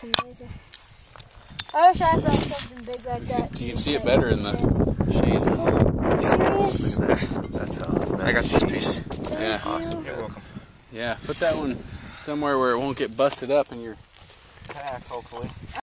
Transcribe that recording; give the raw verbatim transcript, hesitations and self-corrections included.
That's amazing. I wish I brought something big like that. You can see it better in the shade. Are you serious? Look at that. That's awesome. I got this piece. Thank Yeah. you. Awesome. You're welcome. Yeah, put that one somewhere where it won't get busted up in your pack, hopefully.